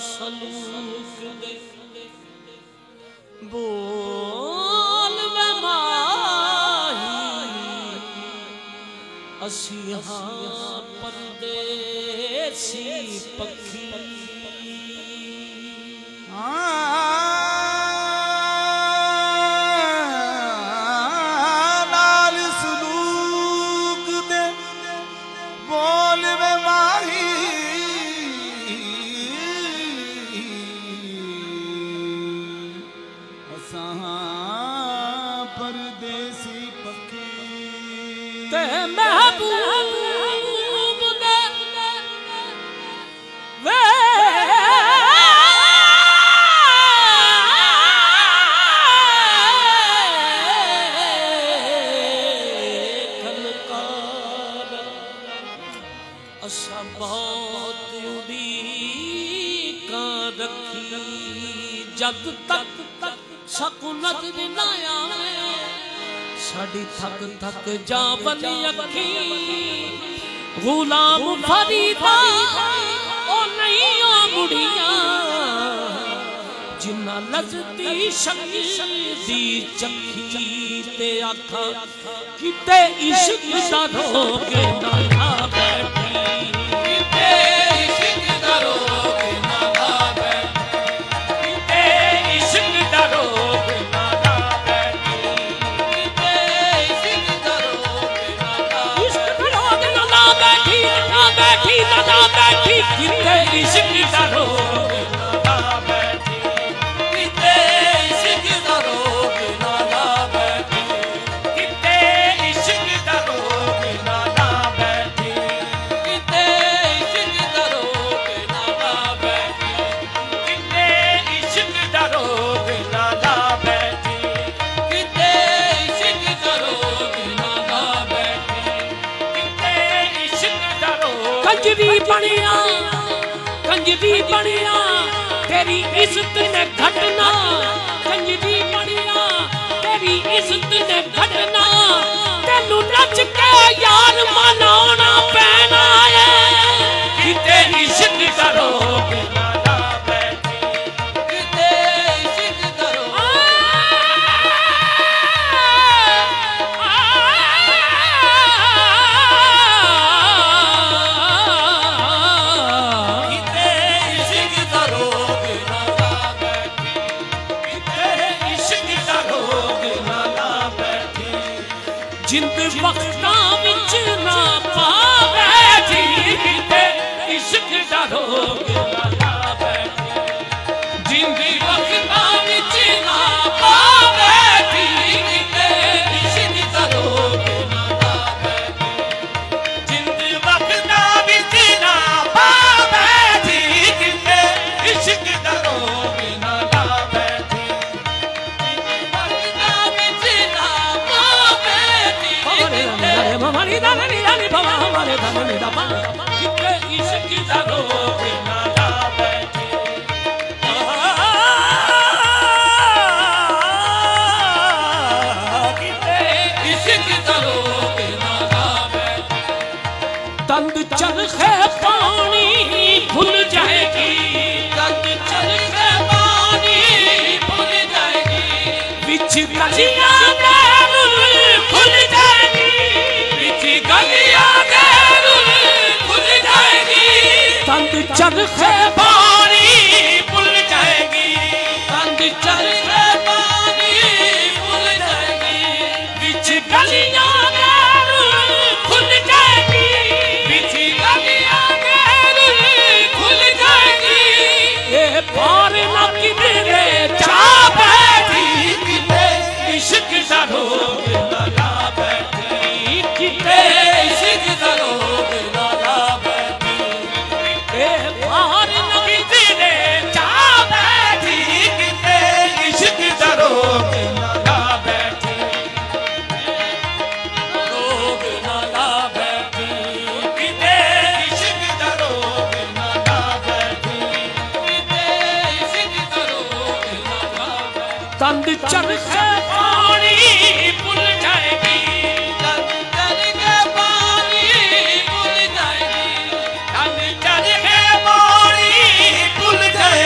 सलूक दे बोल वे माही असी हाँ परदेसी पखी नाल सलूक दे बोल वे माही परदेसी पखी ते महबूब दे वे कलकार असा बहुत उड़ीका रखी जद तक सकुनत दिन आवे साड़ी थक थक जा बनी अखी गुलाम फरीदा ओ नहीं ओ मुड़िया जिन्ना लजती शक्ति दी चखी ते आखा किते इश्क दा रोके ना बैठी किते इश्क दा रोके ना बैठी किते इश्क दा रोके ना बैठी किते इश्क दा रोके ना बैठी ना बैठी ना बैठी किते इश्क दा रोके ना बैठी किते इश्क दा रोके ना बैठी किते इश्क दा रोके ना बैठी किते इश्क दा रोके ना बैठी किते इश्क दा रोके ना बैठी किते इश्क दा रोके ना बैठी किते इश्क दा रोके कंजरी बनिया तेरी इज्जत ने घटना कंजरी बनिया तेरी इज्जत ने घटना तेनू नच के यार मनाना पैना है किते इश्क दा रोके ना बैठी किते इश्क दा रोके किते इश्क दा रोके ना बैठी किते इश्क दा रोके ना बैठी जिंद वक्तां विच ना पावे जी किते इश्क दा रोके ना बैठी जिंद वक्तां विच ना पावे जी किते इश्क दा रोके ना बैठी जिंद वक्तां विच ना पावे जी किते इश्क दा रोके ना बैठी हमारी दानी दानी बाबा हमारे दानी दाबा किते इश्क दा रोके ना बैठी किते इश्क दा रोके ना बैठी तंद चरखे पानी भूल जाएगी तंद चरखे पानी भूल जाएगी बिच गलियां खुल जाएगी बिच गलियां खुल जाएगी तंद चरखे पानी भूल जाएगी तंद चरखे पानी भूल जाएगी बिच गलियां खुल जाएगी बिच गलियां खुल जाएगी ये पार ना किधरे जा बैठी किते इश्क दा रोके ना बैठी किते इश्क दा रोके ना बैठी ए पार ना किधरे जा बैठी किते इश्क दा रोके ना बैठी रोके ना बैठी किते इश्क दा रोके ना बैठी किते इश्क दा रोके ना बैठी तंद चरखे पानी भूल जाएगी तंद चरखे पानी भूल जाएगी तंद चरखे पानी भूल जाएगी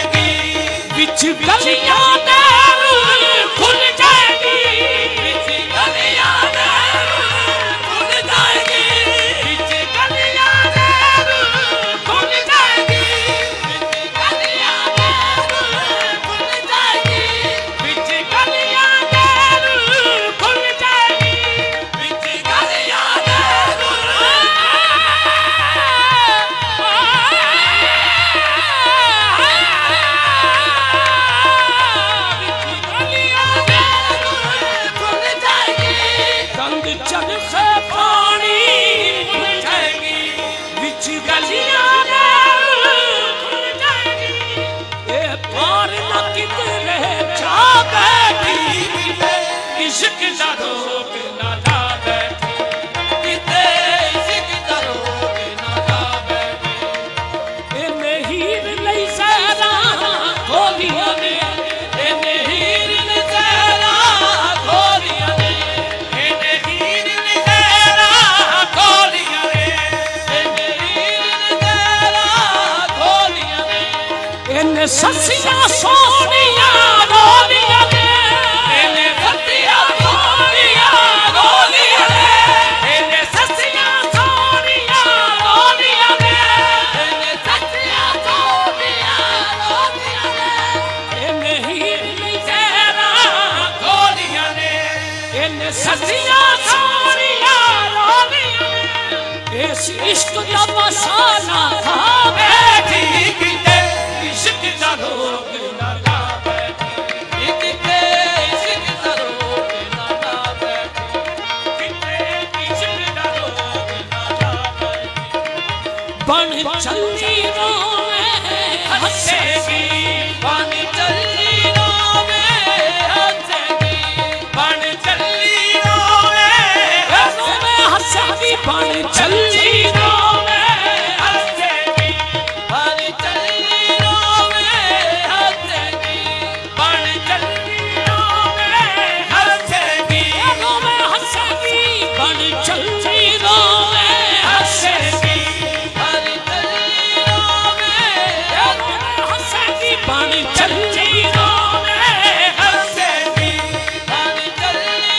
हीर लई सैरा खोलियां ने इन्हें हीर लई सैरा खोलियां ने इन्हें हीर लई सैरा खोलियां ने इन्हें हीर लई सैरा खोलियां ने इन्हें ससियां सोनियां रोलियां ने इन्हें ससियां सोनियां रोलियां ने इन्हें ससियां सोनियां रोलियां ने इन्हें ससियां सोनियां रोलियां ने इन्हें हीर लई सैरा खोलियां ने इन्हें ससियां सोनियां रोलियां ने इस इश्क दा मसाला खा बैठी किते इश्क दा रोग ना ला बैठी किते इश्क दा रोग ना ला बैठी किते इश्क दा रोग ना ला बैठी बन चली रोवे हंसेगी बन चली रोवे हंसेगी बन चली रोवे हंसेगी बन चली रोवे हंसेगी बन चली रोवे हंसेगी बन चली रोवे हंसेगी रोवे हंसेगी बन चली रोवे हंसेगी बन चली रोवे हंसेगी बन चली रोवे हंसेगी बन चली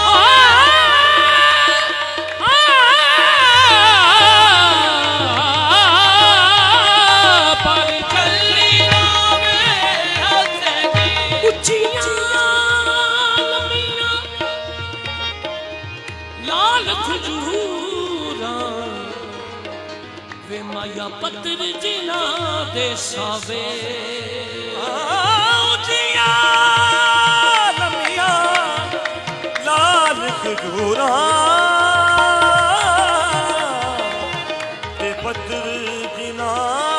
पर चली रोवे हंसेगी उच्चियां लंबियां लाल खजूरां वे माया पत्थर जिना दे सावे उचिया लंबियां लाल खजूरां ते पत्थर जिना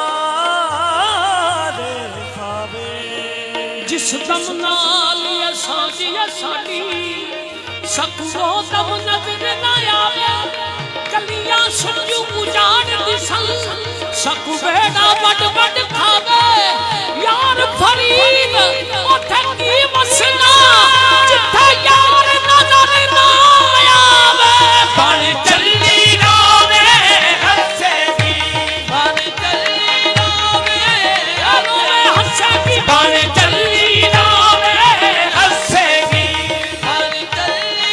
दे खावे जिस दम नाल साजी साडी सकूरो दम नजर ना आवे कलियां सुजू उजाड़ दिसन सकू बेड़ा बड़ बड़ खावे यार फरीद उठे की मसला जिथे यार नजर ना आवे बन चली रोवे हंसेगी बन चली रोवे रोवे हंसेगी बन चली रोवे हंसेगी बन चली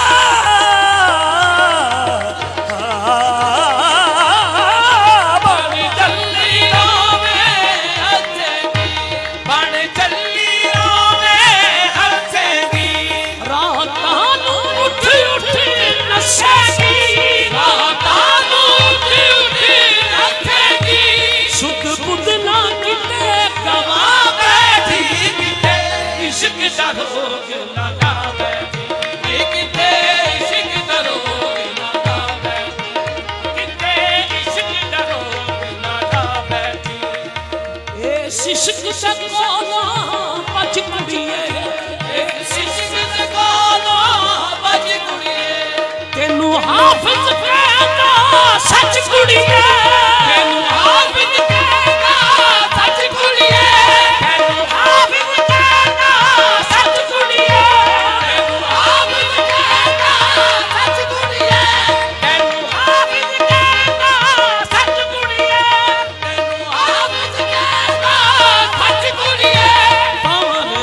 बन चली रोवे हंसेगी बन चली रोवे हंसेगी रातां नूं उठ उठ नसेगी रातां नूं उठ उठ नसेगी सुध बुध ना किते गवा बैठी किते इश्क दा रोग ना ला बैठी किते इश्क दा रोग ना ला बैठी किते इश्क दा रोग ना ला बैठी इस इश्क से कोलो बच कुड़िए इस इश्क से कोलो बच कुड़िए तेनू हाफिज कहना सच कुड़िए तेनू हाफिज कहना सच कुड़िए तेनू हाफिज कहना सच कुड़िए तेनू हाफिज कहना सच कुड़िए तेनू हाफिज कहना सच कुड़िए तेनू हाफिज कहना सच कुड़िए पावरे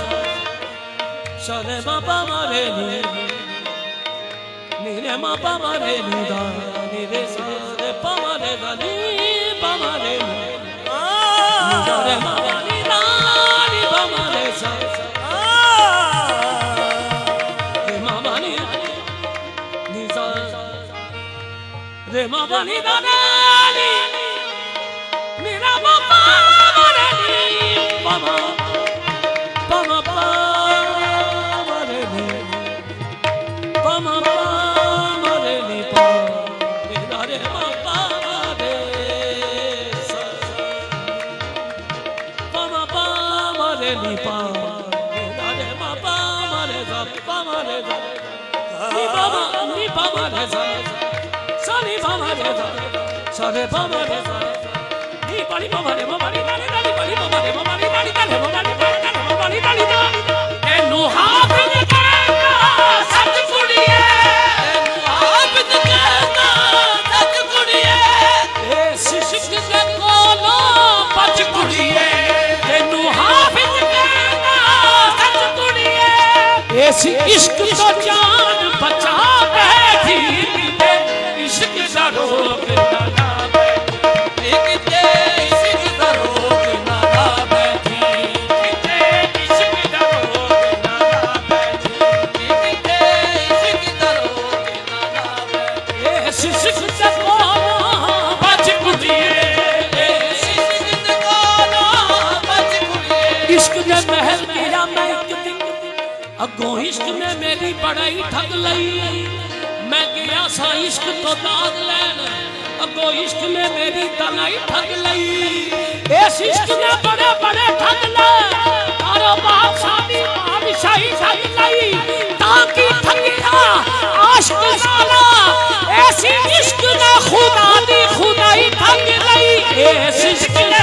सरे बाबा मारे रे मापा मारे दा नी रे रे पा मारे दा नी पा मारे रे मापा नी दा नी पा मारे सा रे मापा नी सा रे मापा नी दा नी नी रा मापा मारे नी पा मा पा मा पा मारे नी पा मा पा Sare pama re sa, ni pari pama ममारे ममारी दाली दाली बड़ी ममारे ममारी दाली दाली ममारी दाली ममारी दाली दा तेनू हाफिज कहना सच कुड़िए तेनू हाफिज कहना सच कुड़िए इस इश्क दे कोलों बच कुड़िए तेनू हाफिज कहना सच कुड़िए इस इश्क तो जान बचा बैठी इश्क दा रोग ना ला बैठी किते इश्क दा रोग ना ला बैठी किते इश्क दा रोग ना ला बैठी किते इश्क दा रोग ना ला बैठी इस इश्क दा कोलों बच कुड़िए इस इश्क दा कोलों बच कुड़िए इश्क दे महल गया मैं एक दिन अगों इश्क ने मेरी बड़ाई ठग लई मैं गया सा इश्क तो दाद लैन अगो इश्क ने मेरी तनाई ठग लई इस इश्क ने बड़े बड़े ठग ले कारोबार शादी बादशाही ठग लई ताकि ठगिया आशिक साला ऐसी इश्क ने खुदा दी खुदाई ठग लई इस इश्क ने